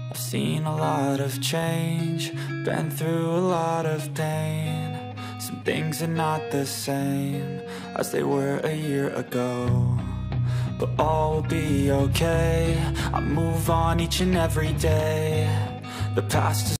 I've seen a lot of change, been through a lot of pain. Some things are not the same as they were a year ago, but all will be okay. I move on each and every day. The past is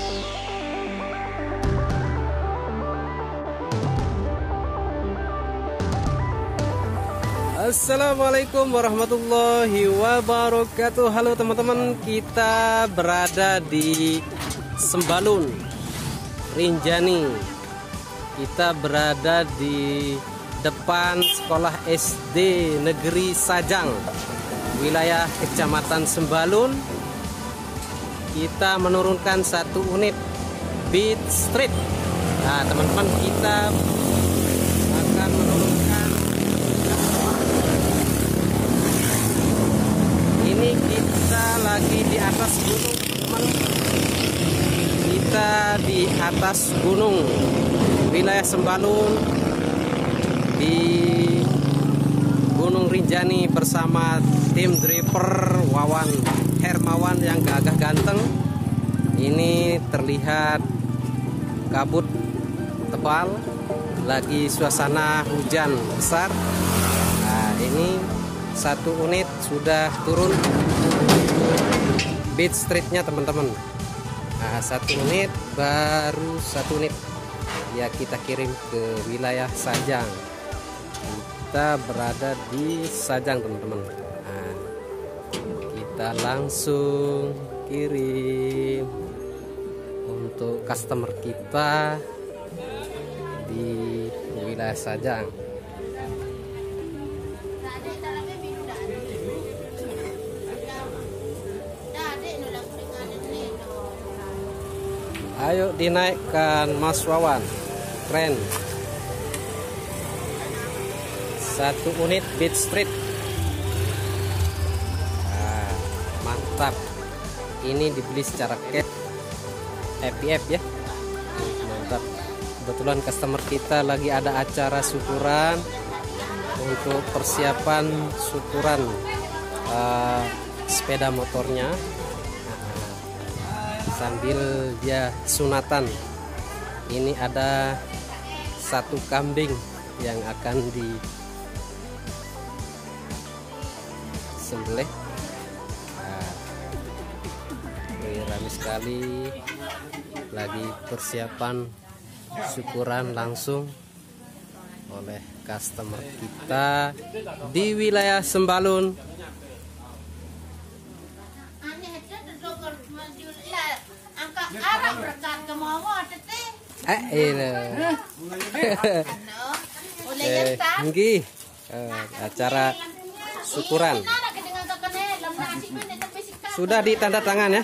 Assalamualaikum warahmatullahi wabarakatuh. Halo teman-teman, kita berada di Sembalun, Rinjani. Kita berada di depan sekolah SD Negeri Sajang, wilayah Kecamatan Sembalun. Kita menurunkan satu unit Beat Street. Nah teman-teman, kita akan menurunkan. Ini kita lagi di atas gunung teman-teman. Kita di atas gunung wilayah Sembalun di Gunung Rinjani bersama tim driver Wawan Hermawan yang gagah ganteng. Ini terlihat kabut tebal, lagi suasana hujan besar. Nah ini satu unit sudah turun Beat Streetnya teman-teman. Nah, satu unit, baru satu unit ya kita kirim ke wilayah Sajang. Kita berada di Sajang teman-teman. Nah, kita langsung kirim untuk customer kita di wilayah Sajang. Ayo dinaikkan Mas Wawan, keren. Satu unit Beat Street. Nah, mantap. Ini dibeli secara cash, FPF ya. Mantap. Kebetulan customer kita lagi ada acara syukuran untuk persiapan syukuran sepeda motornya. Sambil dia sunatan. Ini ada satu kambing yang akan disembelih. Nah, ramai sekali, lagi persiapan syukuran langsung oleh customer kita di wilayah Sembalun. Acara syukuran sudah ditanda tangan ya.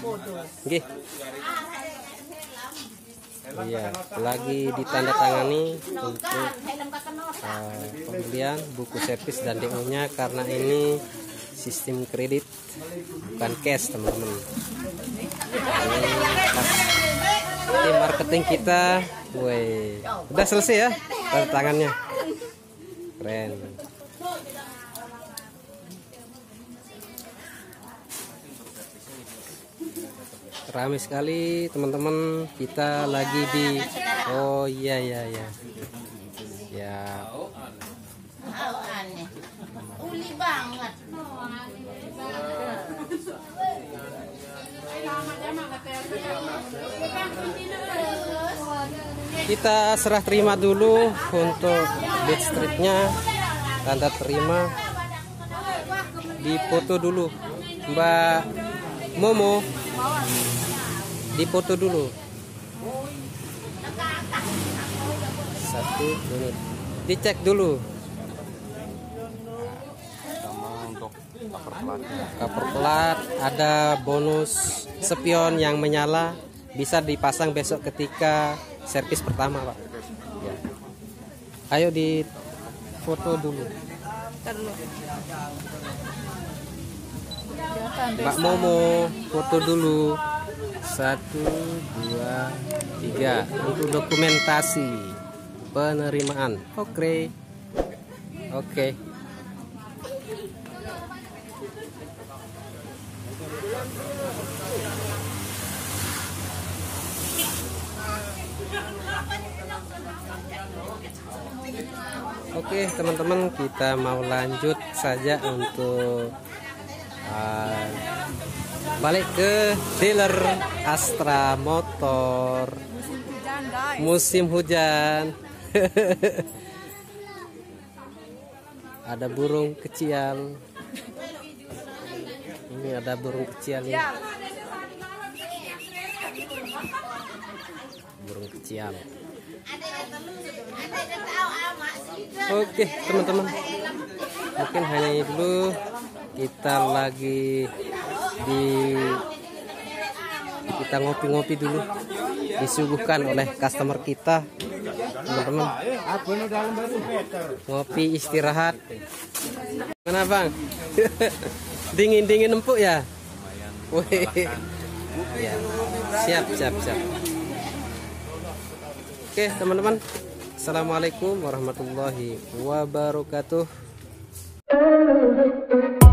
Iya, lagi ditandatangani untuk pembelian buku servis dan DO-nya karena ini sistem kredit bukan cash teman-teman. Tim marketing kita, woi, udah selesai ya tanda tangannya, keren. Ramai sekali teman-teman, kita lagi di, oh iya ya. Uli banget. Kita serah terima dulu untuk Beat Streetnya, tanda terima, dipoto dulu Mbak Momo, dipoto dulu satu unit, dicek dulu untuk cover plat, ada bonus spion yang menyala, bisa dipasang besok ketika servis pertama Pak ya. Ayo di foto dulu Mbak Momo, foto dulu 1, 2, 3 untuk dokumentasi penerimaan. Oke. Oke teman-teman, kita mau lanjut saja untuk balik ke dealer Astra Motor. Musim hujan. Ada burung kecil. Ini ada burung kecil nih. Burung kecil. Oke teman-teman, mungkin hanya ini dulu. Kita lagi kita ngopi-ngopi dulu, disuguhkan oleh customer kita, teman-teman. Ngopi istirahat. Mana bang? Dingin empuk ya? Wih. Ya. Siap. Oke teman-teman, assalamualaikum warahmatullahi wabarakatuh.